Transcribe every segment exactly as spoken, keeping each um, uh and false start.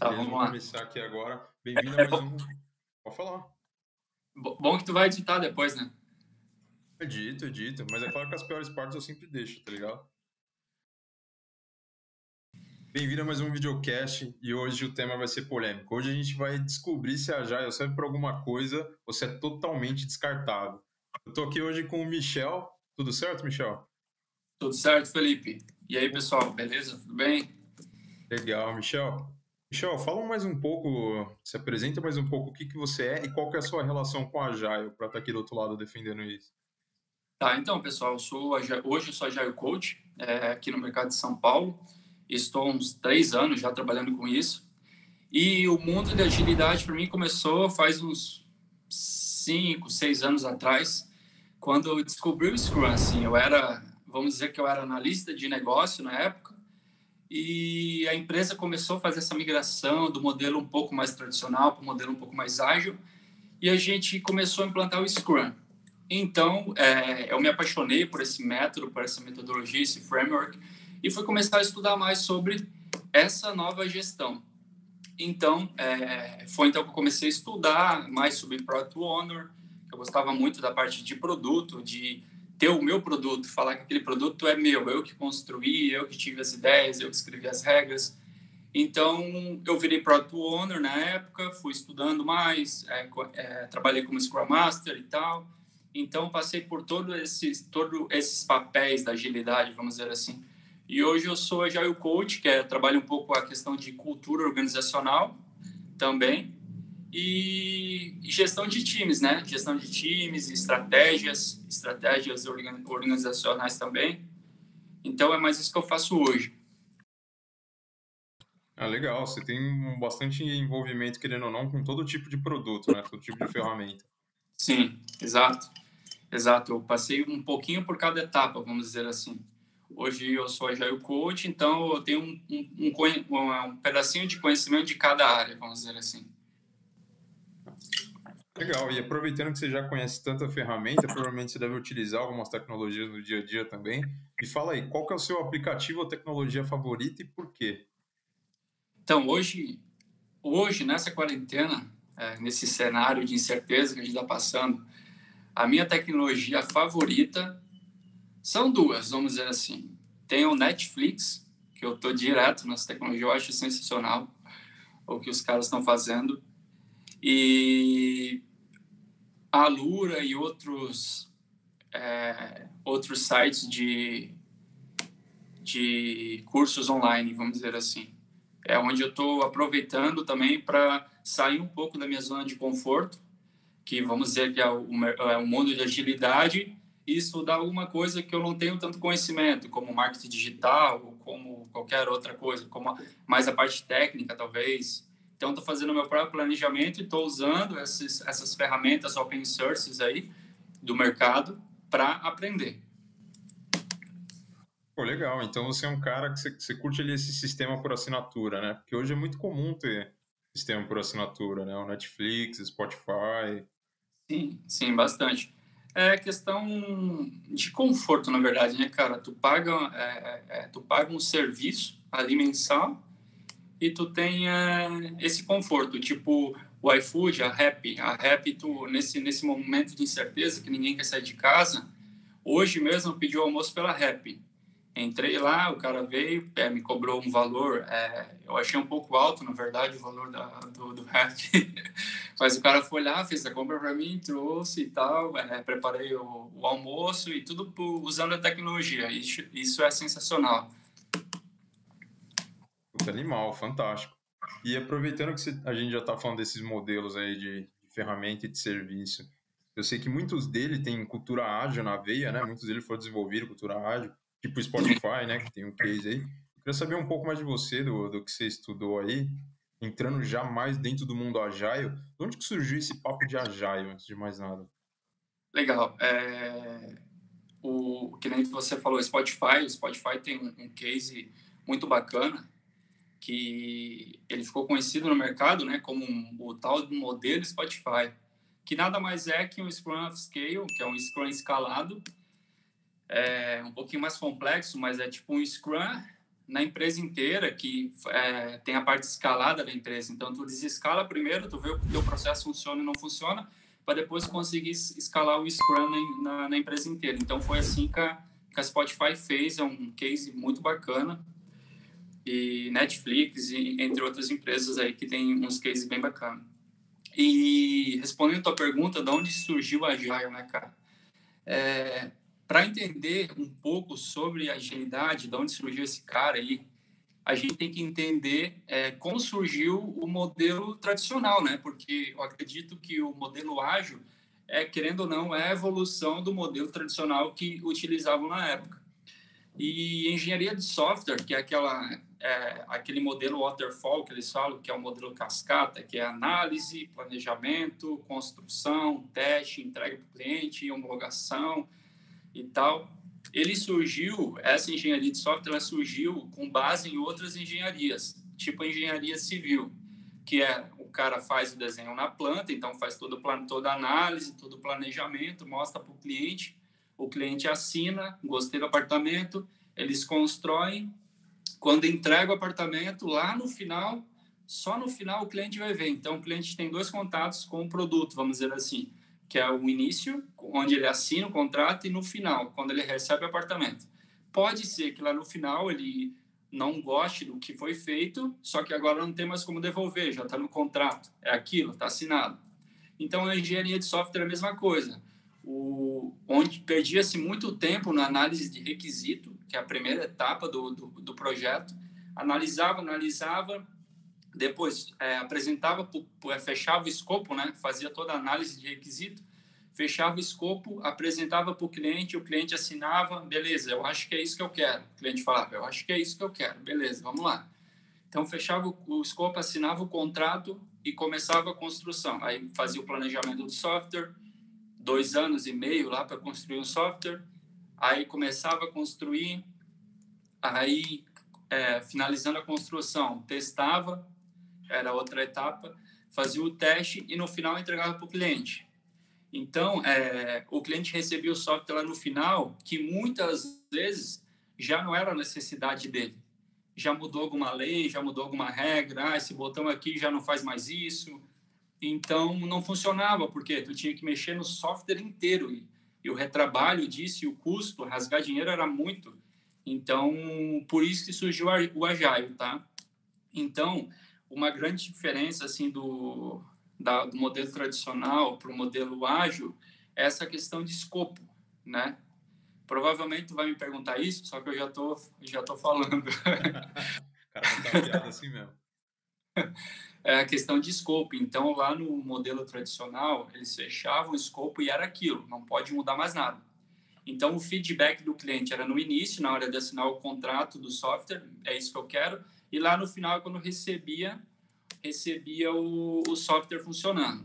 Tá, Beleza, vamos vou lá. começar aqui agora. Bem-vindo a É mais bom, um. Pode falar. bo- bom que tu vai editar depois, né? Edito, edito. Mas é claro que as piores partes eu sempre deixo, tá ligado? Bem-vindo a mais um videocast e hoje o tema vai ser polêmico. Hoje a gente vai descobrir se a Agile serve para alguma coisa ou se é totalmente descartável. Eu tô aqui hoje com o Michel. Tudo certo, Michel? Tudo certo, Felipe? E aí, Pô, pessoal, beleza? Tudo bem? legal, Michel. Michel, fala mais um pouco, se apresenta mais um pouco o que que você é e qual que é a sua relação com a Agile para estar aqui do outro lado defendendo isso. Tá, então, pessoal, eu sou, agi- hoje eu sou Agile Coach, é, aqui no mercado de São Paulo. Estou há uns três anos já trabalhando com isso. E o mundo da agilidade, para mim, começou faz uns cinco, seis anos atrás, quando eu descobri o Scrum. Assim, eu era, vamos dizer que eu era analista de negócio na época, e a empresa começou a fazer essa migração do modelo um pouco mais tradicional para o modelo um pouco mais ágil, e a gente começou a implantar o Scrum. Então, é, eu me apaixonei por esse método, por essa metodologia, esse framework, e fui começar a estudar mais sobre essa nova gestão. Então, é, foi então que eu comecei a estudar mais sobre Product Owner. Eu gostava muito da parte de produto, de ter o meu produto, falar que aquele produto é meu, eu que construí, eu que tive as ideias, eu que escrevi as regras. Então, eu virei Product Owner na época, fui estudando mais, é, é, trabalhei como Scrum Master e tal. Então, passei por todos esses, todos esses papéis da agilidade, vamos dizer assim. E hoje eu sou Agile Coach, que é, trabalho um pouco a questão de cultura organizacional também, e, e gestão de times, né? Gestão de times, estratégias, estratégias organizacionais também. Então, é mais isso que eu faço hoje. Ah, legal. Você tem um bastante envolvimento, querendo ou não, com todo tipo de produto, né? Todo tipo de ferramenta. Sim, exato. Exato, eu passei um pouquinho por cada etapa, vamos dizer assim. Hoje eu sou Agile Coach, então eu tenho um, um, um, conhe- um um pedacinho de conhecimento de cada área, vamos dizer assim. Legal. E aproveitando que você já conhece tanta ferramenta, provavelmente você deve utilizar algumas tecnologias no dia a dia também. Me fala aí, qual que é o seu aplicativo ou tecnologia favorita e por quê? Então, hoje, hoje nessa quarentena, é, nesse cenário de incerteza que a gente está passando, a minha tecnologia favorita são duas, vamos dizer assim. Tem o Netflix, que eu estou direto nessa tecnologia, eu acho sensacional o que os caras estão fazendo. E a Alura e outros é, outros sites de, de cursos online, vamos dizer assim. É onde eu estou aproveitando também para sair um pouco da minha zona de conforto, que vamos dizer que é o, é o mundo de agilidade, e estudar alguma coisa que eu não tenho tanto conhecimento, como marketing digital, ou como qualquer outra coisa, como mais a parte técnica, talvez. Então, estou fazendo o meu próprio planejamento e estou usando esses, essas ferramentas open sources aí do mercado para aprender. Pô, legal. Então você é um cara que você, você curte ali esse sistema por assinatura, né? Porque hoje é muito comum ter sistema por assinatura, né? O Netflix, Spotify. Sim, sim, bastante. É questão de conforto, na verdade, né, cara? Tu paga, é, é, é, tu paga um serviço ali mensal e tu tem é, esse conforto, tipo o iFood, a Rappi. A Rappi, tu, nesse, nesse momento de incerteza, que ninguém quer sair de casa, hoje mesmo eu pedi o almoço pela Rappi. Entrei lá, o cara veio, é, me cobrou um valor, é, eu achei um pouco alto, na verdade, o valor da, do, do Rappi. Mas o cara foi lá, fez a compra para mim, trouxe e tal, é, preparei o, o almoço e tudo por, usando a tecnologia. Isso, isso é sensacional. Puta, animal, fantástico. E aproveitando que você- a gente já está falando desses modelos aí de, de ferramenta e de serviço, eu sei que muitos deles têm cultura ágil na veia, né? Muitos deles foram desenvolvidos cultura ágil, tipo o Spotify, né? Que tem um case aí. Eu queria saber um pouco mais de você, do, do que você estudou aí, entrando já mais dentro do mundo Agile. De onde que surgiu esse papo de Agile, antes de mais nada? Legal. É, o, que nem você falou, o Spotify, o Spotify tem um, um case muito bacana, que ele ficou conhecido no mercado, né, como um, o tal do modelo Spotify, que nada mais é que um Scrum of Scale, que é um Scrum escalado, é um pouquinho mais complexo, mas é tipo um Scrum na empresa inteira, que é, tem a parte escalada da empresa. Então, tu desescala primeiro, tu vê o teu processo funciona ou não funciona, para depois conseguir escalar o Scrum na, na, na empresa inteira. Então, foi assim que a, que a Spotify fez, é um case muito bacana. E Netflix, e, entre outras empresas aí que tem uns cases bem bacanas. E respondendo a tua pergunta, de onde surgiu a Agile, né, cara? É, para entender um pouco sobre a agilidade, de onde surgiu esse cara aí, a gente tem que entender é, como surgiu o modelo tradicional, né? Porque eu acredito que o modelo ágil, é, querendo ou não, é a evolução do modelo tradicional que utilizavam na época. E engenharia de software, que é, aquela, é aquele modelo waterfall que eles falam, que é o modelo cascata, que é análise, planejamento, construção, teste, entrega para o cliente, homologação e tal. Ele surgiu, essa engenharia de software, ela surgiu com base em outras engenharias, tipo a engenharia civil, que é o cara faz o desenho na planta, então faz todo o plano, toda a análise, todo o planejamento, mostra para o cliente, o cliente assina, gostei do apartamento, eles constroem, quando entrega o apartamento, lá no final, só no final o cliente vai ver. Então, o cliente tem dois contatos com o produto, vamos dizer assim, que é o início, onde ele assina o contrato, e no final, quando ele recebe o apartamento. Pode ser que lá no final ele não goste do que foi feito, só que agora não tem mais como devolver, já está no contrato, é aquilo, está assinado. Então, a engenharia de software é a mesma coisa. O, onde perdia-se muito tempo na análise de requisito, que é a primeira etapa do, do, do projeto, analisava, analisava, depois é, apresentava, fechava o escopo, né? Fazia toda a análise de requisito, fechava o escopo, apresentava para o cliente, o cliente assinava, beleza, eu acho que é isso que eu quero. O cliente falava, eu acho que é isso que eu quero, beleza, vamos lá. Então, fechava o escopo, assinava o contrato e começava a construção. Aí fazia o planejamento do software, dois anos e meio lá para construir um software, aí começava a construir, aí é, finalizando a construção, testava, era outra etapa, fazia o teste e no final entregava para o cliente. Então, é, o cliente recebia o software lá no final, que muitas vezes já não era a necessidade dele. Já mudou alguma lei, já mudou alguma regra, ah, esse botão aqui já não faz mais isso. Então, não funcionava, porque tu tinha que mexer no software inteiro. E, e o retrabalho disso e o custo, rasgar dinheiro era muito. Então, por isso que surgiu o Agile, tá? Então, uma grande diferença, assim, do, da, do modelo tradicional para o modelo ágil é essa questão de escopo, né? Provavelmente tu vai me perguntar isso, só que eu já tô, já tô falando. Cara, tá piada assim mesmo. É a questão de escopo. Então, lá no modelo tradicional, eles fechavam o escopo e era aquilo, não pode mudar mais nada. Então, o feedback do cliente era no início, na hora de assinar o contrato do software, é isso que eu quero, e lá no final, quando recebia, recebia o, o software funcionando.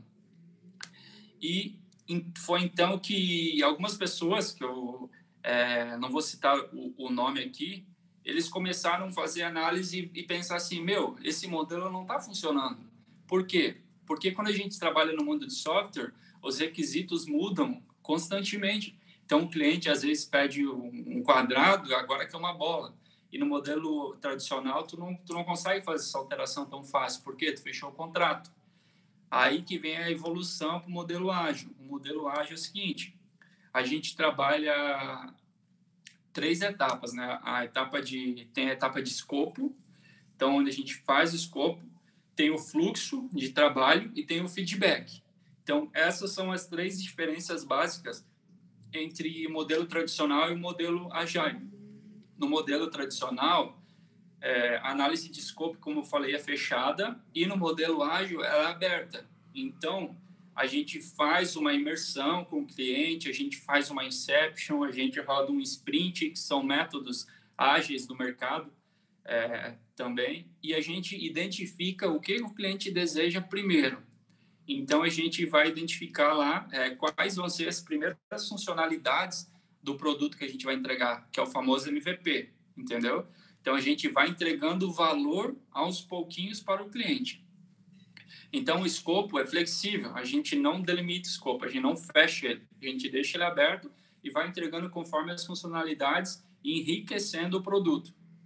E foi então que algumas pessoas, que eu é, não vou citar o, o nome aqui, eles começaram a fazer análise e pensar assim, meu, esse modelo não está funcionando. Por quê? Porque quando a gente trabalha no mundo de software, os requisitos mudam constantemente. Então, o cliente, às vezes, pede um quadrado, agora quer uma bola. E no modelo tradicional, tu não, tu não consegue fazer essa alteração tão fácil. Por quê? Tu fechou o contrato. Aí que vem a evolução para o modelo ágil. O modelo ágil é o seguinte, a gente trabalha três etapas, né? A etapa de, tem a etapa de escopo, então, onde a gente faz o escopo, tem o fluxo de trabalho e tem o feedback. Então, essas são as três diferenças básicas entre o modelo tradicional e o modelo Agile. No modelo tradicional, é, a análise de escopo, como eu falei, é fechada, e no modelo ágil ela é aberta. Então, a gente faz uma imersão com o cliente, a gente faz uma inception, a gente roda um sprint, que são métodos ágeis do mercado é, também, e a gente identifica o que o cliente deseja primeiro. Então, a gente vai identificar lá é, quais vão ser as primeiras funcionalidades do produto que a gente vai entregar, que é o famoso M V P, entendeu? Então, a gente vai entregando valor aos pouquinhos para o cliente. Então, o escopo é flexível, a gente não delimita o escopo, a gente não fecha ele, a gente deixa ele aberto e vai entregando conforme as funcionalidades e enriquecendo o produto.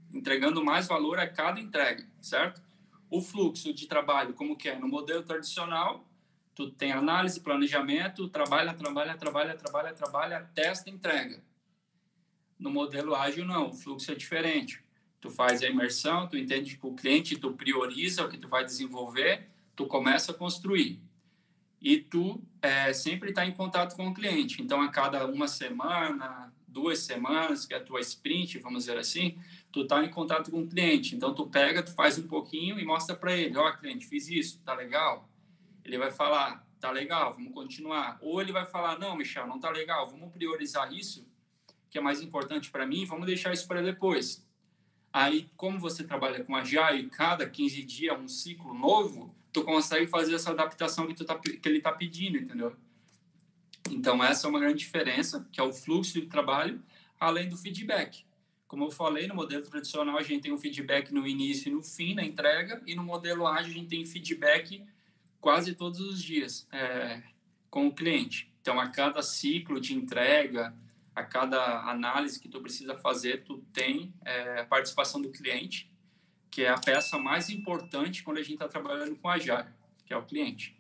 entregando mais valor a cada entrega, certo? O fluxo de trabalho, como que é? No modelo tradicional, tu tem análise, planejamento, trabalha, trabalha, trabalha, trabalha, trabalha, testa, entrega. No modelo ágil, não. O fluxo é diferente. Tu faz a imersão, tu entende com o cliente, tu prioriza o que tu vai desenvolver, tu começa a construir. E tu é, sempre está em contato com o cliente. Então, a cada uma semana, duas semanas, que é a tua sprint, vamos dizer assim, tu está em contato com o cliente. Então, tu pega, tu faz um pouquinho e mostra para ele, ó, oh, cliente, fiz isso, tá legal? Ele vai falar, tá legal, vamos continuar. Ou ele vai falar, não, Michel, não tá legal, vamos priorizar isso, que é mais importante para mim, vamos deixar isso para depois. Aí, como você trabalha com Agile, cada quinze dias um ciclo novo, tu consegue fazer essa adaptação que, tu tá, que ele está pedindo, entendeu? Então, essa é uma grande diferença, que é o fluxo de trabalho, além do feedback. Como eu falei, no modelo tradicional, a gente tem um feedback no início e no fim, na entrega, e no modelo ágil, a gente tem feedback quase todos os dias é, com o cliente. Então, a cada ciclo de entrega, a cada análise que tu precisa fazer, tu tem é, a participação do cliente, que é a peça mais importante quando a gente está trabalhando com Agile, que é o cliente.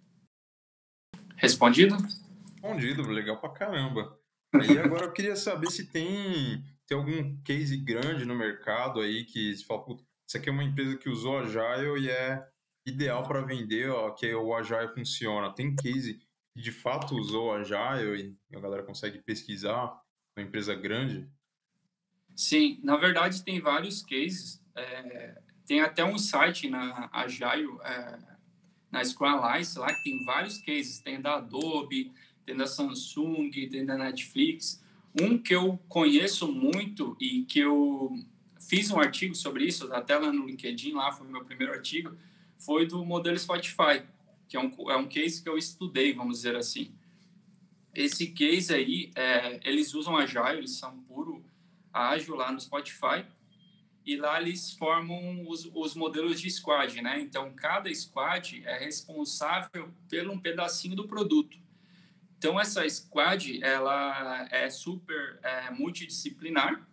Respondido? Respondido, legal pra caramba. Aí agora eu queria saber se tem, tem algum case grande no mercado aí que você fala, putz, isso aqui é uma empresa que usou Agile e é ideal para vender, ó, que o Agile funciona. Tem case que de fato usou Agile e a galera consegue pesquisar, uma empresa grande? Sim, na verdade tem vários cases. É, tem até um site na Agile, é, na Scrum Alliance, lá que tem vários cases. Tem da Adobe, tem da Samsung, tem da Netflix. Um que eu conheço muito e que eu fiz um artigo sobre isso, até lá no LinkedIn, lá foi o meu primeiro artigo, foi do modelo Spotify, que é um, é um case que eu estudei, vamos dizer assim. Esse case aí, é, eles usam Agile, eles são puro ágil lá no Spotify, e lá eles formam os, os modelos de squad, né? Então, cada squad é responsável por um pedacinho do produto. Então, essa squad, ela é super é, multidisciplinar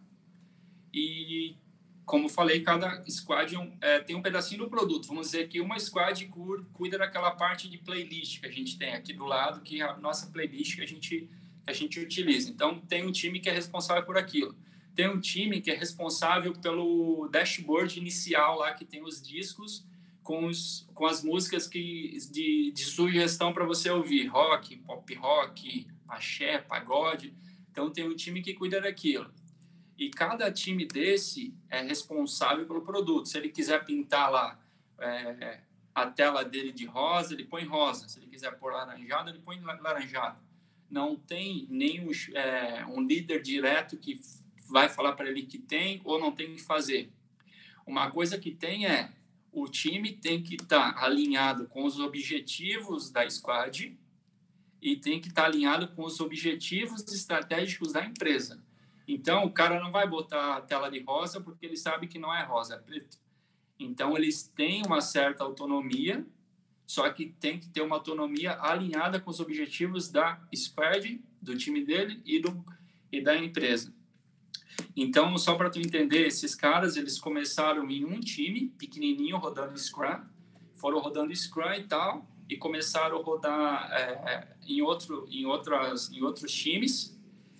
e, como falei, cada squad é, tem um pedacinho do produto. Vamos dizer que uma squad cuida daquela parte de playlist que a gente tem aqui do lado, que é a nossa playlist que a gente, que a gente utiliza. Então, tem um time que é responsável por aquilo. Tem um time que é responsável pelo dashboard inicial lá, que tem os discos com, os, com as músicas que, de, de sugestão para você ouvir. Rock, pop rock, axé, pagode. Então, tem um time que cuida daquilo. E cada time desse é responsável pelo produto. Se ele quiser pintar lá é, a tela dele de rosa, ele põe rosa. Se ele quiser pôr laranjado, ele põe laranjado. Não tem nenhum é, um líder direto que vai falar para ele que tem ou não tem que fazer. Uma coisa que tem é o time tem que estar tá alinhado com os objetivos da squad e tem que estar tá alinhado com os objetivos estratégicos da empresa. Então, o cara não vai botar a tela de rosa porque ele sabe que não é rosa, é preto. Então, eles têm uma certa autonomia, só que tem que ter uma autonomia alinhada com os objetivos da squad, do time dele e, do, e da empresa. Então, só para tu entender, esses caras, eles começaram em um time pequenininho, rodando Scrum, foram rodando Scrum e tal, e começaram a rodar é, em, outro, em, outras, em outros times,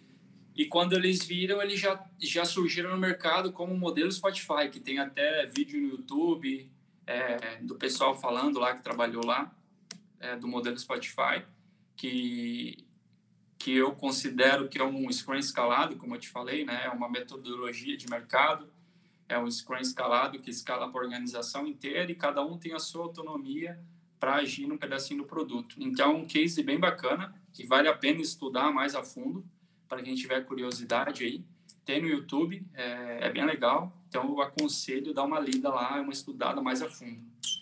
e quando eles viram, eles já, já surgiram no mercado como modelo Spotify, que tem até vídeo no YouTube é, do pessoal falando lá, que trabalhou lá, é, do modelo Spotify, que... que eu considero que é um Scrum escalado, como eu te falei, né? É uma metodologia de mercado, é um Scrum escalado que escala para a organização inteira e cada um tem a sua autonomia para agir num pedacinho do produto. Então, um case bem bacana, que vale a pena estudar mais a fundo, para quem tiver curiosidade aí. Tem no YouTube, é, é bem legal, então eu aconselho dar uma lida lá, uma estudada mais a fundo.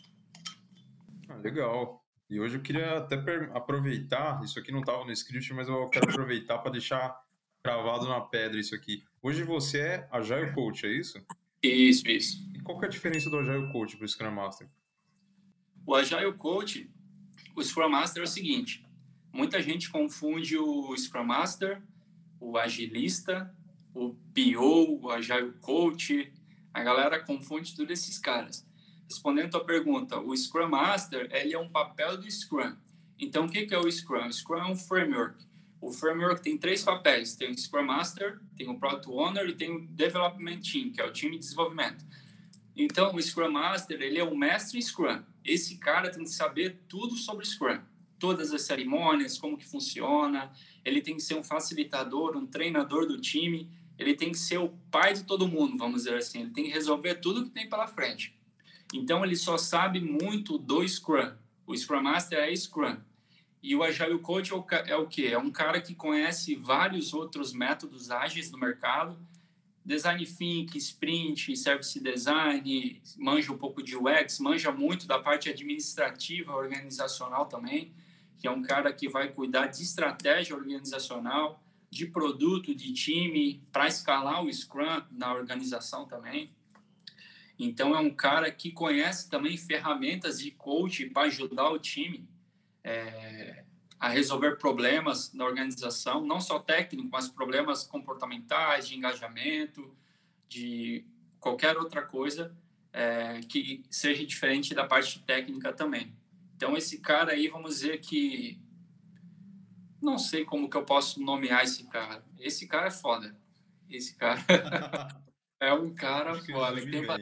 Ah, legal. E hoje eu queria até aproveitar, isso aqui não estava no script, mas eu quero aproveitar para deixar gravado na pedra isso aqui. Hoje você é Agile Coach, é isso? Isso, isso. E qual que é a diferença do Agile Coach para o Scrum Master? O Agile Coach, o Scrum Master é o seguinte, muita gente confunde o Scrum Master, o agilista, o P O, o Agile Coach, A galera confunde todos esses caras. Respondendo a tua pergunta, o Scrum Master, ele é um papel do Scrum. Então, o que é o Scrum? O Scrum é um framework. O framework tem três papéis. Tem o Scrum Master, tem o Product Owner e tem o Development Team, que é o time de desenvolvimento. Então, o Scrum Master, ele é o mestre Scrum. Esse cara tem que saber tudo sobre Scrum. Todas as cerimônias, como que funciona. Ele tem que ser um facilitador, um treinador do time. Ele tem que ser o pai de todo mundo, vamos dizer assim. Ele tem que resolver tudo que tem pela frente. Então, ele só sabe muito do Scrum. O Scrum Master é Scrum. E o Agile Coach é o, é o quê? É um cara que conhece vários outros métodos ágeis do mercado. Design Thinking, Sprint, Service Design, manja um pouco de U X, manja muito da parte administrativa, organizacional também, que é um cara que vai cuidar de estratégia organizacional, de produto, de time, para escalar o Scrum na organização também. Então, é um cara que conhece também ferramentas de coach para ajudar o time é, a resolver problemas na organização, não só técnico, mas problemas comportamentais, de engajamento, de qualquer outra coisa é, que seja diferente da parte técnica também. Então, esse cara aí, vamos dizer que... Não sei como que eu posso nomear esse cara. Esse cara é foda. Esse cara... É um cara foda. Que tem ba...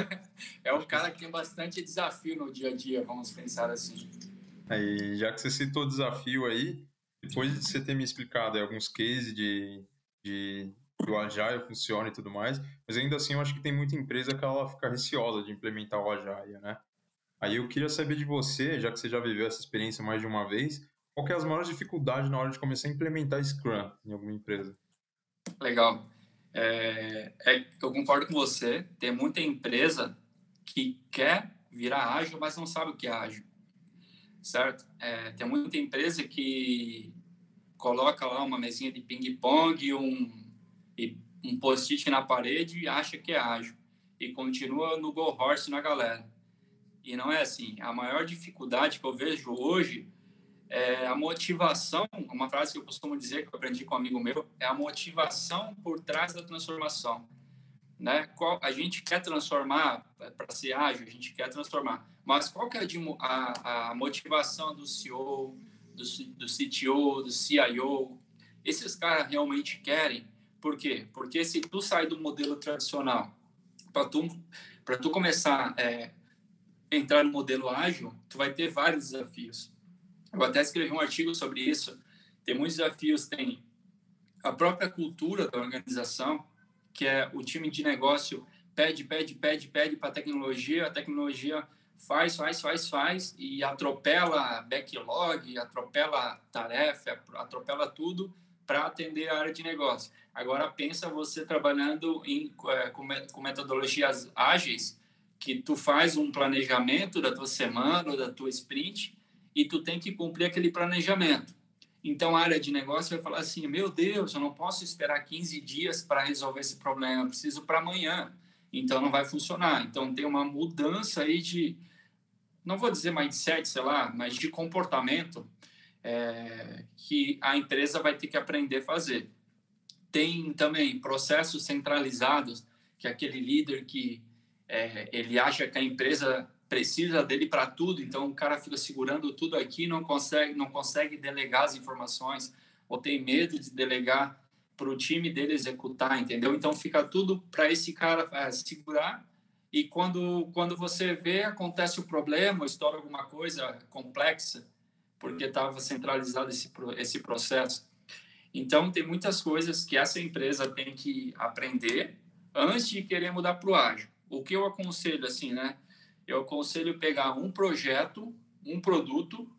é um cara que tem bastante desafio no dia a dia, vamos pensar assim. Aí, já que você citou desafio aí, depois de você ter me explicado aí, alguns cases de, de que o Agile funciona e tudo mais, mas ainda assim eu acho que tem muita empresa que ela fica receosa de implementar o Agile, né? Aí eu queria saber de você, já que você já viveu essa experiência mais de uma vez, qual que é as maiores dificuldades na hora de começar a implementar Scrum em alguma empresa? Legal. É, é, eu concordo com você. Tem muita empresa que quer virar ágil, mas não sabe o que é ágil, certo? É, tem muita empresa que coloca lá uma mesinha de ping-pong um, e um post-it na parede e acha que é ágil. E continua no go horse na galera. E não é assim. A maior dificuldade que eu vejo hoje é a motivação, uma frase que eu costumo dizer, que eu aprendi com um amigo meu, é a motivação por trás da transformação. Né? Qual, a gente quer transformar, para ser ágil, a gente quer transformar. Mas qual que é a, a motivação do C E O, do, do C T O, do C I O? Esses caras realmente querem. Por quê? Porque se tu sai do modelo tradicional, para tu, para tu começar a é, entrar no modelo ágil, tu vai ter vários desafios. Eu até escrevi um artigo sobre isso. Tem muitos desafios. Tem a própria cultura da organização, que é o time de negócio pede, pede, pede, pede para a tecnologia, a tecnologia faz, faz, faz, faz e atropela backlog, atropela tarefa, atropela tudo para atender a área de negócio. Agora pensa você trabalhando em, com metodologias ágeis, que tu faz um planejamento da tua semana ou da tua sprint e tu tem que cumprir aquele planejamento. Então, a área de negócio vai falar assim, meu Deus, eu não posso esperar quinze dias para resolver esse problema, eu preciso para amanhã. Então, não vai funcionar. Então, tem uma mudança aí de, não vou dizer mindset, sei lá, mas de comportamento é, que a empresa vai ter que aprender a fazer. Tem também processos centralizados, que é aquele líder que é, ele acha que a empresa precisa dele para tudo, então o cara fica segurando tudo aqui, não consegue, não consegue delegar as informações, ou tem medo de delegar para o time dele executar, entendeu? Então fica tudo para esse cara é, segurar, e quando, quando você vê, acontece o problema, estoura alguma coisa complexa, porque estava centralizado esse, esse processo. Então tem muitas coisas que essa empresa tem que aprender antes de querer mudar para o ágil. O que eu aconselho, assim, né? Eu aconselho pegar um projeto, um produto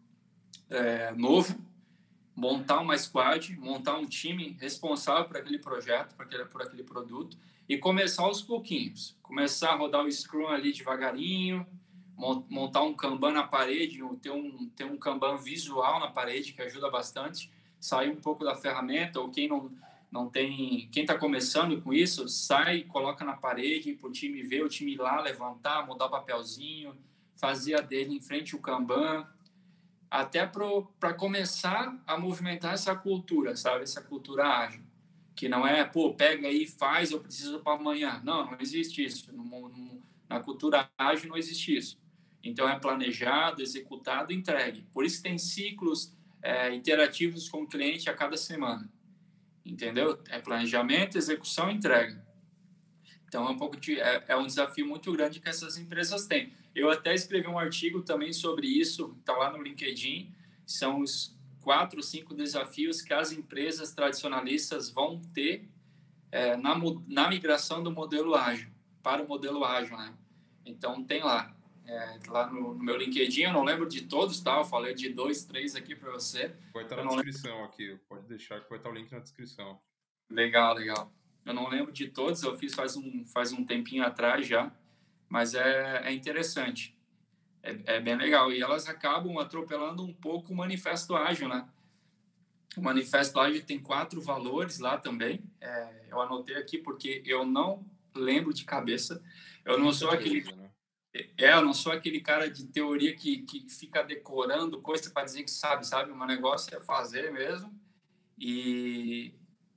é, novo, montar uma squad, montar um time responsável por aquele projeto, por aquele, por aquele produto, e começar aos pouquinhos. Começar a rodar o Scrum ali devagarinho, montar um Kanban na parede, ter um, ter um Kanban visual na parede, que ajuda bastante, sair um pouco da ferramenta, ou quem não... Não tem, quem está começando com isso, sai, coloca na parede para o time ver, o time ir lá, levantar, mudar o papelzinho, fazer a dele em frente ao Kanban, até para começar a movimentar essa cultura, sabe? Essa cultura ágil. que não é, pô, pega aí e faz, eu preciso para amanhã. Não, não existe isso. No, no, na cultura ágil não existe isso. Então, é planejado, executado, entregue. Por isso tem ciclos é, interativos com o cliente a cada semana. Entendeu? É planejamento, execução e entrega. Então, é um, pouco de, é, é um desafio muito grande que essas empresas têm. Eu até escrevi um artigo também sobre isso, está lá no LinkedIn. São os quatro, cinco desafios que as empresas tradicionalistas vão ter é, na, na migração do modelo ágil para o modelo ágil, né? Então, tem lá. É, lá no, no meu LinkedIn, eu não lembro de todos, tá? Eu falei de dois, três aqui para você. Vai estar na descrição lembro... aqui, pode deixar que vai estar o link na descrição. Legal, legal. Eu não lembro de todos, eu fiz faz um, faz um tempinho atrás já, mas é, é interessante. É, é bem legal. E elas acabam atropelando um pouco o Manifesto Ágil, né? O Manifesto Ágil tem quatro valores lá também. É, eu anotei aqui porque eu não lembro de cabeça. Eu não sou aquele... Né? É, eu não sou aquele cara de teoria que, que fica decorando coisa para dizer que sabe, sabe? O negócio é fazer mesmo. E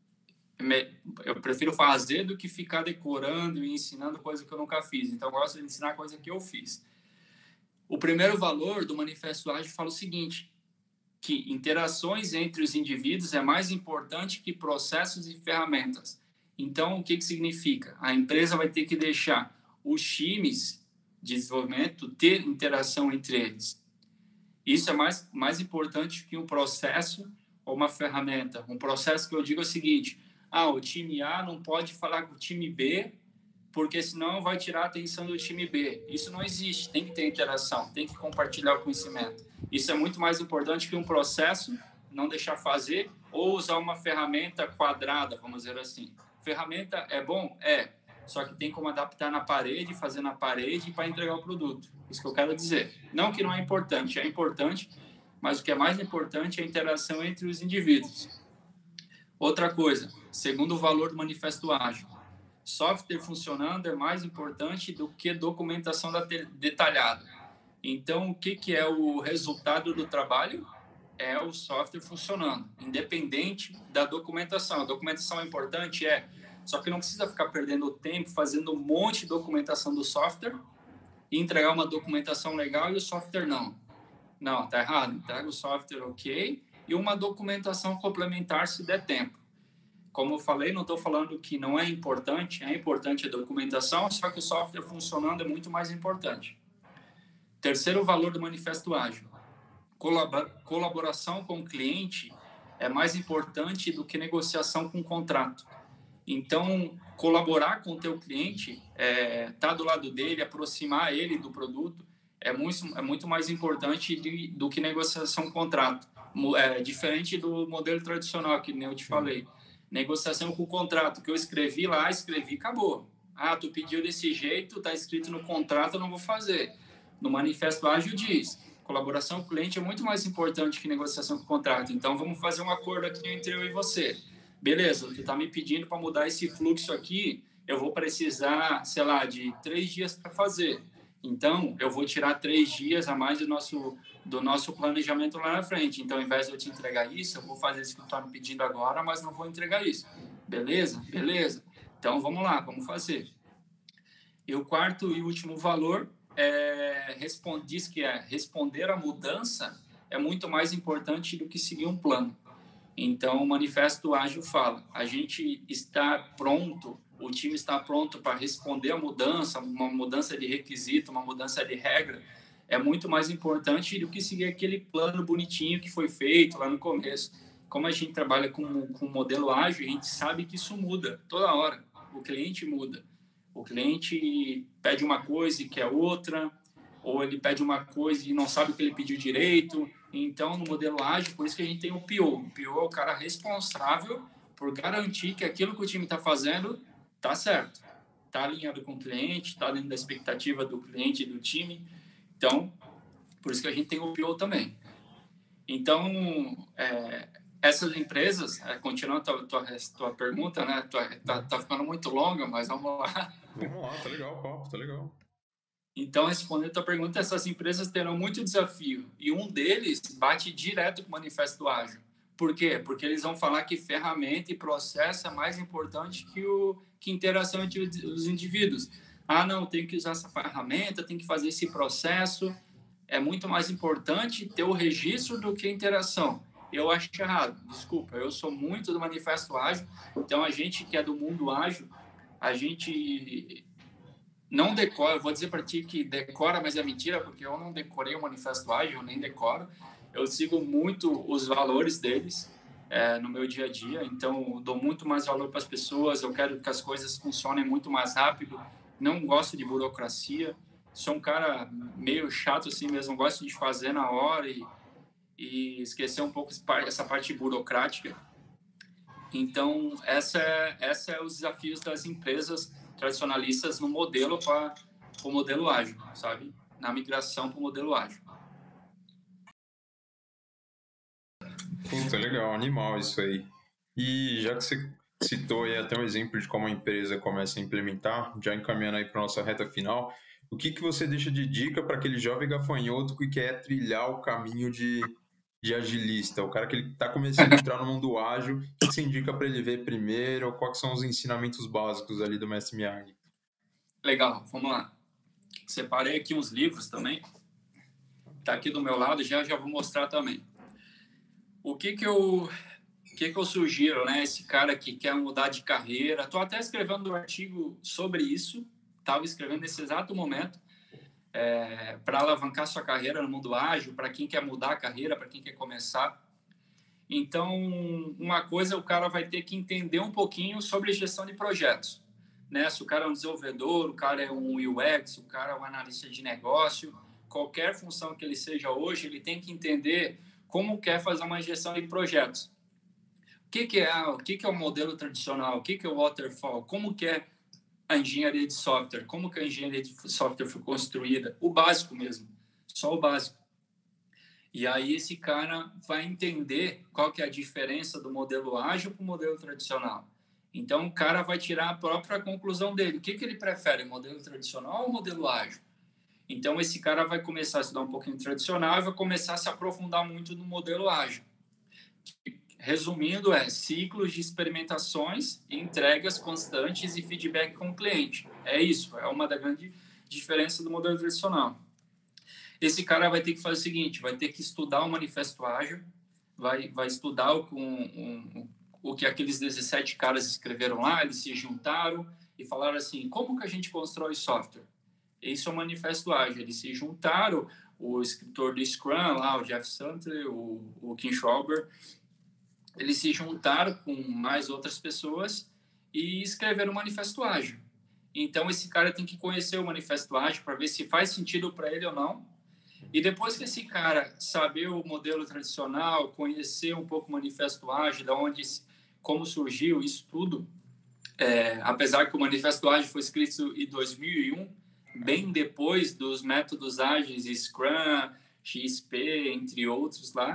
eu prefiro fazer do que ficar decorando e ensinando coisa que eu nunca fiz. Então, eu gosto de ensinar coisa que eu fiz. O primeiro valor do Manifesto Ágil fala o seguinte, que interações entre os indivíduos é mais importante que processos e ferramentas. Então, o que, que significa? A empresa vai ter que deixar os times de desenvolvimento ter interação entre eles. Isso é mais, mais importante que um processo ou uma ferramenta. Um processo que eu digo é o seguinte, ah, o time A não pode falar com o time B, porque senão vai tirar a atenção do time B. Isso não existe, tem que ter interação, tem que compartilhar o conhecimento. Isso é muito mais importante que um processo, não deixar fazer, ou usar uma ferramenta quadrada, vamos dizer assim. Ferramenta é bom? É. Só que tem como adaptar na parede, fazer na parede para entregar o produto. Isso que eu quero dizer. Não que não é importante, é importante, mas o que é mais importante é a interação entre os indivíduos. Outra coisa, segundo o valor do Manifesto Ágil, software funcionando é mais importante do que documentação detalhada. Então, o que, que é o resultado do trabalho? É o software funcionando, independente da documentação. A documentação é importante? É. Só que não precisa ficar perdendo tempo fazendo um monte de documentação do software e entregar uma documentação legal e o software não. Não, tá errado. Entrega o software ok e uma documentação complementar se der tempo. Como eu falei, não estou falando que não é importante, é importante a documentação, só que o software funcionando é muito mais importante. Terceiro valor do Manifesto Ágil. Colaboração com o cliente é mais importante do que negociação com o contrato. Então, colaborar com o teu cliente, é, tá do lado dele, aproximar ele do produto, é muito, é muito mais importante de, do que negociação com contrato. É, diferente do modelo tradicional, que nem eu te falei. Negociação com o contrato, que eu escrevi lá, escrevi, acabou. Ah, tu pediu desse jeito, tá escrito no contrato, eu não vou fazer. No Manifesto Ágil diz, colaboração com o cliente é muito mais importante que negociação com o contrato. Então, vamos fazer um acordo aqui entre eu e você. Beleza, tu tá me pedindo para mudar esse fluxo aqui, eu vou precisar, sei lá, de três dias para fazer. Então, eu vou tirar três dias a mais do nosso, do nosso planejamento lá na frente. Então, ao invés de eu te entregar isso, eu vou fazer isso que tu tá me pedindo agora, mas não vou entregar isso. Beleza? Beleza. Então, vamos lá, vamos fazer. E o quarto e último valor é, responde, diz que é responder à mudança é muito mais importante do que seguir um plano. Então, o Manifesto Ágil fala, a gente está pronto, o time está pronto para responder à mudança, uma mudança de requisito, uma mudança de regra, é muito mais importante do que seguir aquele plano bonitinho que foi feito lá no começo. Como a gente trabalha com, com modelo ágil, a gente sabe que isso muda toda hora, o cliente muda. O cliente pede uma coisa e quer outra, ou ele pede uma coisa e não sabe o que ele pediu direito. Então, no modelo ágil, por isso que a gente tem o P O. O P O é o cara responsável por garantir que aquilo que o time está fazendo está certo. Está alinhado com o cliente, está dentro da expectativa do cliente e do time. Então, por isso que a gente tem o P O também. Então, é, essas empresas, é, continuando a tua, tua, tua pergunta, né? Tua, tá, tá ficando muito longa, mas vamos lá. Vamos lá, tá legal o papo, tá legal. Então, respondendo a tua pergunta, essas empresas terão muito desafio. E um deles bate direto com o Manifesto Ágil. Por quê? Porque eles vão falar que ferramenta e processo é mais importante que, o, que interação entre os indivíduos. Ah, não, tem que usar essa ferramenta, tem que fazer esse processo. É muito mais importante ter o registro do que a interação. Eu acho errado, desculpa, eu sou muito do Manifesto Ágil, então a gente que é do mundo ágil, a gente não decora, eu vou dizer para ti que decora, mas é mentira, porque eu não decorei o Manifesto Ágil, eu nem decoro, eu sigo muito os valores deles é, no meu dia a dia, então dou muito mais valor para as pessoas, eu quero que as coisas funcionem muito mais rápido, não gosto de burocracia, sou um cara meio chato assim mesmo, gosto de fazer na hora e e esquecer um pouco essa parte burocrática. Então, essa é, essa é os desafios das empresas tradicionalistas no modelo para o modelo ágil, sabe? Na migração para o modelo ágil. Puta, legal, animal isso aí. E já que você citou aí até um exemplo de como a empresa começa a implementar, já encaminhando aí para a nossa reta final, o que, que você deixa de dica para aquele jovem gafanhoto que quer trilhar o caminho de de agilista, o cara que ele está começando a entrar no mundo ágil, o que você indica para ele ver primeiro, ou quais são os ensinamentos básicos ali do mestre Miyagi? Legal, vamos lá. Separei aqui uns livros também, tá aqui do meu lado, já já vou mostrar também. O que que eu, o que que eu sugiro, né? Esse cara que quer mudar de carreira, tô até escrevendo um artigo sobre isso, estava escrevendo nesse exato momento, É, para alavancar sua carreira no mundo ágil, para quem quer mudar a carreira, para quem quer começar. Então, uma coisa, o cara vai ter que entender um pouquinho sobre gestão de projetos. Né? Se o cara é um desenvolvedor, o cara é um U X, o cara é um analista de negócio, qualquer função que ele seja hoje, ele tem que entender como quer fazer uma gestão de projetos. O que, que, é, o que, que é o modelo tradicional? O que, que é o waterfall? Como que é a engenharia de software, como que a engenharia de software foi construída, o básico mesmo, só o básico. E aí esse cara vai entender qual que é a diferença do modelo ágil para o modelo tradicional. Então o cara vai tirar a própria conclusão dele. O que, que ele prefere, modelo tradicional ou modelo ágil? Então esse cara vai começar a estudar um pouquinho tradicional e vai começar a se aprofundar muito no modelo ágil. Resumindo, é ciclos de experimentações, entregas constantes e feedback com o cliente. É isso, é uma da grande diferença do modelo tradicional. Esse cara vai ter que fazer o seguinte, vai ter que estudar o Manifesto Ágil, vai, vai estudar o, um, um, o que aqueles dezessete caras escreveram lá, eles se juntaram e falaram assim, como que a gente constrói software? Esse é o Manifesto Ágil, eles se juntaram, o escritor do Scrum lá, o Jeff Sandler, o, o Kim Schauber, eles se juntaram com mais outras pessoas e escreveram o Manifesto Ágil. Então, esse cara tem que conhecer o Manifesto Ágil para ver se faz sentido para ele ou não. E depois que esse cara saber o modelo tradicional, conhecer um pouco o Manifesto Ágil, da onde, como surgiu isso tudo, é, apesar que o Manifesto Ágil foi escrito em dois mil e um, bem depois dos métodos ágeis, Scrum, X P, entre outros lá.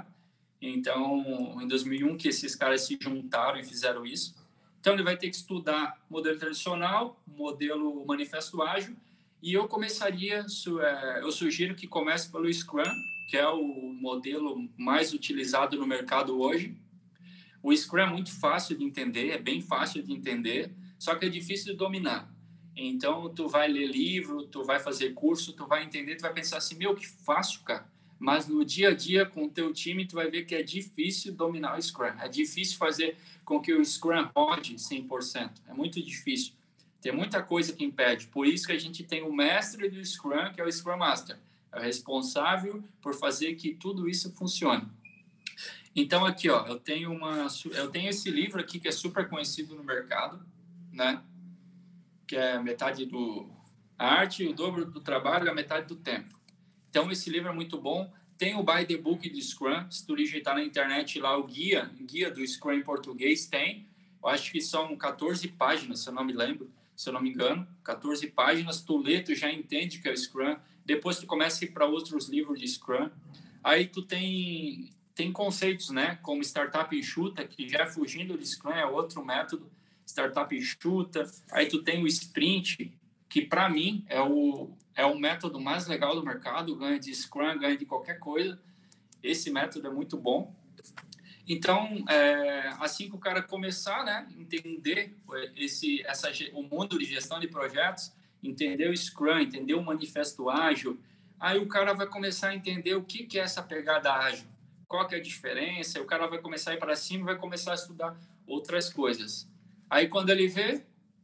Então, em dois mil e um, que esses caras se juntaram e fizeram isso. Então, ele vai ter que estudar modelo tradicional, modelo Manifesto Ágil, e eu começaria, eu sugiro que comece pelo Scrum, que é o modelo mais utilizado no mercado hoje. O Scrum é muito fácil de entender, é bem fácil de entender, só que é difícil de dominar. Então, tu vai ler livro, tu vai fazer curso, tu vai entender, tu vai pensar assim, meu, que fácil, cara. Mas no dia a dia com o teu time, tu vai ver que é difícil dominar o Scrum. É difícil fazer com que o Scrum rode cem por cento. É muito difícil. Tem muita coisa que impede. Por isso que a gente tem o mestre do Scrum, que é o Scrum Master. É o responsável por fazer que tudo isso funcione. Então, aqui, ó, eu tenho, uma, eu tenho esse livro aqui que é super conhecido no mercado, né? Que é metade do a arte, o dobro do trabalho, a metade do tempo. Então, esse livro é muito bom. Tem o By the Book de Scrum. Se tu digitar na internet lá o guia, guia do Scrum em português, tem. Eu acho que são quatorze páginas, se eu não me lembro, se eu não me engano. quatorze páginas, tu lê, tu já entende que é o Scrum. Depois tu começa a ir para outros livros de Scrum. Aí tu tem, tem conceitos, né? Como Startup Enxuta, que já fugindo de Scrum é outro método. Startup Enxuta. Aí tu tem o Sprint, que para mim é o, é o método mais legal do mercado, ganha de Scrum, ganha de qualquer coisa. Esse método é muito bom. Então, é, assim que o cara começar, né, entender esse, essa, o mundo de gestão de projetos, entender o Scrum, entender o Manifesto Ágil, aí o cara vai começar a entender o que, que é essa pegada ágil, qual que é a diferença, o cara vai começar a ir para cima e vai começar a estudar outras coisas. Aí, quando ele vê,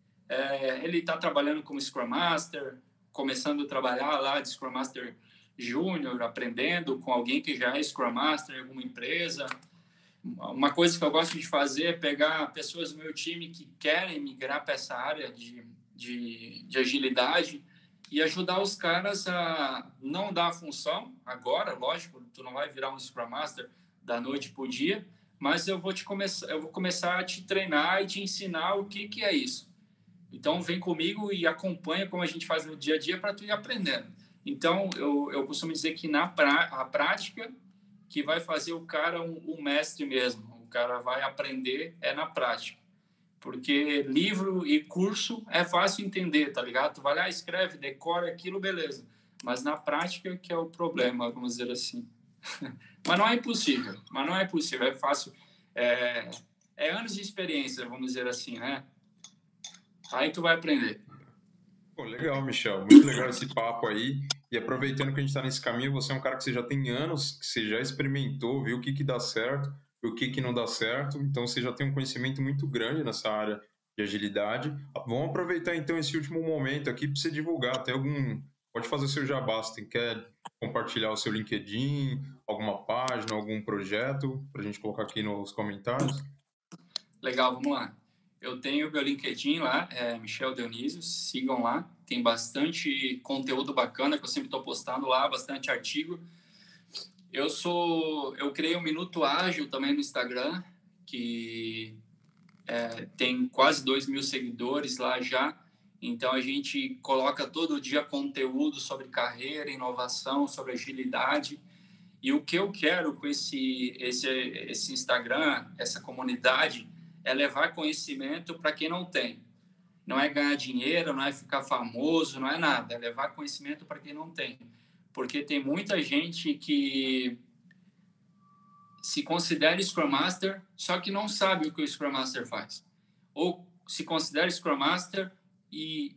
é, ele está trabalhando como Scrum Master, começando a trabalhar lá de Scrum Master Júnior, aprendendo com alguém que já é Scrum Master em alguma empresa. Uma coisa que eu gosto de fazer é pegar pessoas do meu time que querem migrar para essa área de, de, de agilidade e ajudar os caras a não dar a função agora, lógico, tu não vai virar um Scrum Master da noite para o dia, mas eu vou, te começar, eu vou começar a te treinar e te ensinar o que, que é isso. Então, vem comigo e acompanha como a gente faz no dia a dia para tu ir aprendendo. Então, eu, eu costumo dizer que na pra, a prática que vai fazer o cara um, um mestre mesmo. O cara vai aprender é na prática. Porque livro e curso é fácil entender, tá ligado? Tu vai lá, escreve, decora aquilo, beleza. Mas na prática que é o problema, vamos dizer assim. Mas não é impossível. Mas não é impossível, é fácil. É, é anos de experiência, vamos dizer assim, né? Aí tu vai aprender. Pô, legal, Michel. Muito legal esse papo aí. E aproveitando que a gente está nesse caminho, você é um cara que você já tem anos, que você já experimentou, viu o que, que dá certo e o que, que não dá certo. Então, você já tem um conhecimento muito grande nessa área de agilidade. Vamos aproveitar, então, esse último momento aqui para você divulgar. Tem algum... Pode fazer o seu jabá, se tem, quer compartilhar o seu LinkedIn, alguma página, algum projeto, para a gente colocar aqui nos comentários. Legal, vamos lá. Eu tenho meu LinkedIn lá, é Michel Dionísio, sigam lá. Tem bastante conteúdo bacana que eu sempre estou postando lá, bastante artigo. Eu sou, eu criei um Minuto Ágil também no Instagram, que é, tem quase dois mil seguidores lá já. Então a gente coloca todo dia conteúdo sobre carreira, inovação, sobre agilidade. E o que eu quero com esse, esse, esse Instagram, essa comunidade, é levar conhecimento para quem não tem. Não é ganhar dinheiro, não é ficar famoso, não é nada. É levar conhecimento para quem não tem. Porque tem muita gente que se considera Scrum Master, só que não sabe o que o Scrum Master faz. Ou se considera Scrum Master e,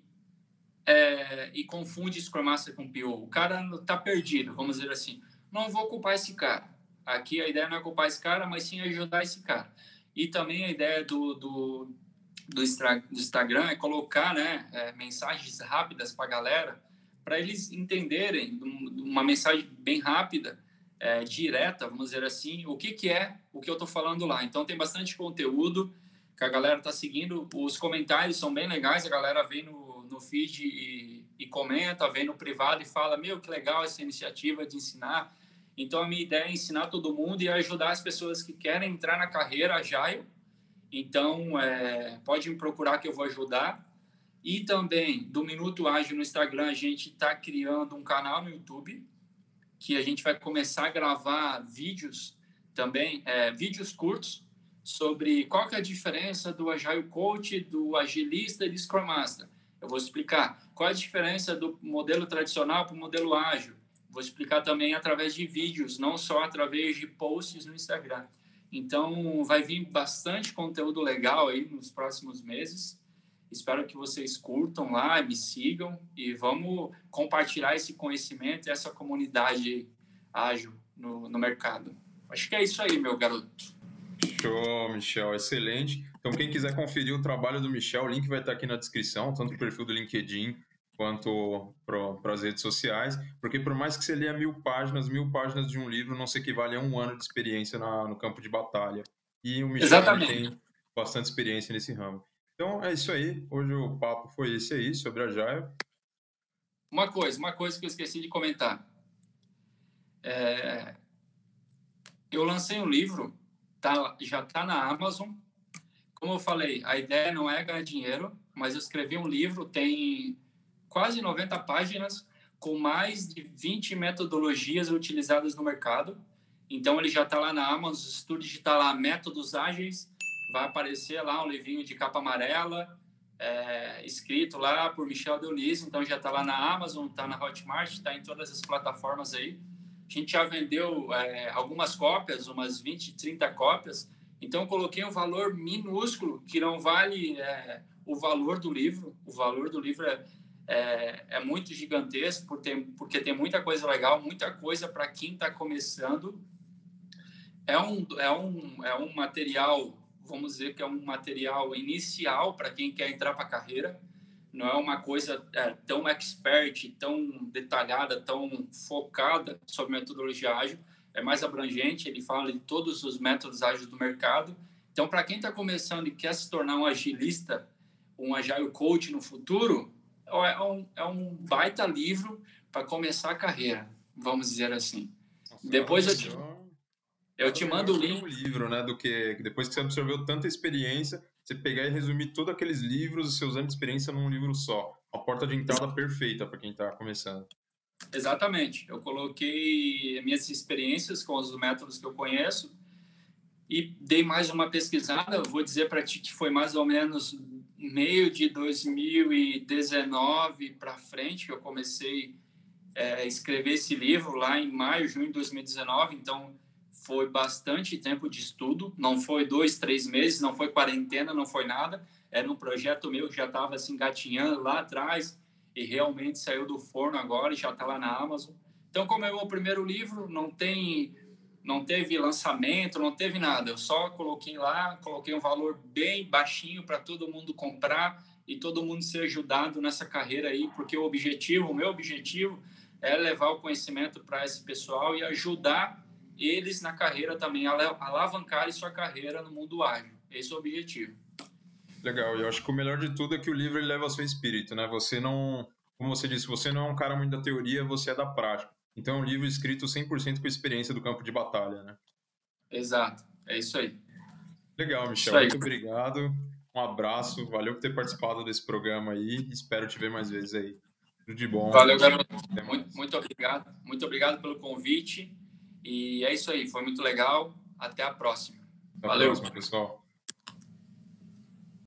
é, e confunde Scrum Master com P O. O cara está perdido, vamos dizer assim. Não vou culpar esse cara. Aqui a ideia não é culpar esse cara, mas sim ajudar esse cara. E também a ideia do, do, do, do Instagram é colocar, né, é, mensagens rápidas para a galera, para eles entenderem uma mensagem bem rápida, é, direta, vamos dizer assim, o que, que é o que eu estou falando lá. Então tem bastante conteúdo que a galera está seguindo. Os comentários são bem legais, a galera vem no, no feed e, e comenta, vem no privado e fala, meu, que legal essa iniciativa de ensinar. Então, a minha ideia é ensinar todo mundo e ajudar as pessoas que querem entrar na carreira Agile. Então, é, pode me procurar que eu vou ajudar. E também, do Minuto Ágil no Instagram, a gente está criando um canal no YouTube, que a gente vai começar a gravar vídeos também, é, vídeos curtos, sobre qual que é a diferença do Agile Coach, do Agilista e do Scrum Master. Eu vou explicar qual é a diferença do modelo tradicional para o modelo ágil. Vou explicar também através de vídeos, não só através de posts no Instagram. Então, vai vir bastante conteúdo legal aí nos próximos meses. Espero que vocês curtam lá, me sigam e vamos compartilhar esse conhecimento e essa comunidade ágil no, no mercado. Acho que é isso aí, meu garoto. Show, Michel, excelente. Então, quem quiser conferir o trabalho do Michel, o link vai estar aqui na descrição, tanto o perfil do LinkedIn quanto para as redes sociais, porque por mais que você leia mil páginas, mil páginas de um livro não se equivale a um ano de experiência na, no campo de batalha. E o Michel tem bastante experiência nesse ramo. Então, é isso aí. Hoje o papo foi esse aí, sobre a Agile. Uma coisa, uma coisa que eu esqueci de comentar. É... Eu lancei um livro, tá, já está na Amazon. Como eu falei, a ideia não é ganhar dinheiro, mas eu escrevi um livro, tem quase noventa páginas, com mais de vinte metodologias utilizadas no mercado. Então, ele já está lá na Amazon, se tu digitar lá Métodos Ágeis, vai aparecer lá um livrinho de capa amarela, é, escrito lá por Michel Dionísio. Então, já está lá na Amazon, está na Hotmart, está em todas as plataformas aí. a gente já vendeu é, algumas cópias, umas vinte, trinta cópias. Então, eu coloquei um valor minúsculo, que não vale é, o valor do livro. O valor do livro é, é, é muito gigantesco, porque tem, porque tem muita coisa legal, muita coisa para quem está começando. É um, é, um, é um material, vamos dizer que é um material inicial para quem quer entrar para a carreira. Não é uma coisa é, tão expert, tão detalhada, tão focada sobre metodologia ágil. É mais abrangente, ele fala de todos os métodos ágeis do mercado. Então, para quem está começando e quer se tornar um agilista, um agile coach no futuro, é um, é um baita livro para começar a carreira, vamos dizer assim. Nossa, depois eu te... Eu te mando o link. Um livro, né? Do que depois que você absorveu tanta experiência, você pegar e resumir todos aqueles livros e seus anos de experiência num livro só. A porta de entrada perfeita para quem está começando. Exatamente. Eu coloquei minhas experiências com os métodos que eu conheço e dei mais uma pesquisada. Eu vou dizer para ti que foi mais ou menos meio de dois mil e dezenove para frente que eu comecei é, a escrever esse livro, lá em maio, junho de dois mil e dezenove. Então, foi bastante tempo de estudo, não foi dois, três meses, não foi quarentena, não foi nada. Era um projeto meu que já estava assim, engatinhando lá atrás e realmente saiu do forno agora e já está lá na Amazon. Então, como é o meu primeiro livro, não, tem, não teve lançamento, não teve nada. Eu só coloquei lá, coloquei um valor bem baixinho para todo mundo comprar e todo mundo ser ajudado nessa carreira aí, porque o objetivo, o meu objetivo é levar o conhecimento para esse pessoal e ajudar eles na carreira também, alavancarem sua carreira no mundo ágil. Esse é o objetivo. Legal, e eu acho que o melhor de tudo é que o livro ele leva ao seu espírito, né? Você não, como você disse, você não é um cara muito da teoria, você é da prática. Então é um livro escrito cem por cento com experiência do campo de batalha, né? Exato, é isso aí. Legal, Michel, muito obrigado. Um abraço, valeu por ter participado desse programa aí. Espero te ver mais vezes aí. Tudo de bom. Valeu, garoto. Muito, muito obrigado. Muito obrigado pelo convite. E é isso aí, foi muito legal. Até a próxima. Até Valeu. a próxima, pessoal.